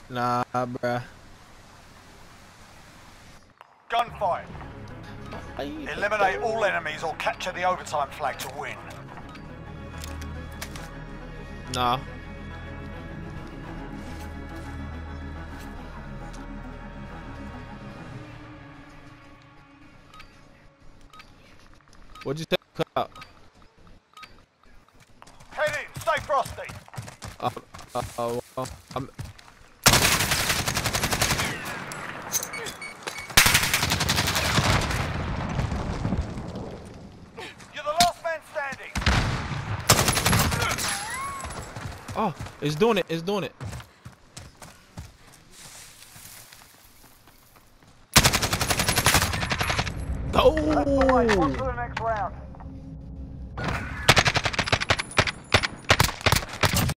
Nah, bruh. Gunfight. Eliminate all enemies or capture the overtime flag to win. Nah. What'd you say? Cut out. Head in, stay frosty. Well, You're the last man standing. oh, it's doing it. It's doing it. That's the way. On Oh! to the next round.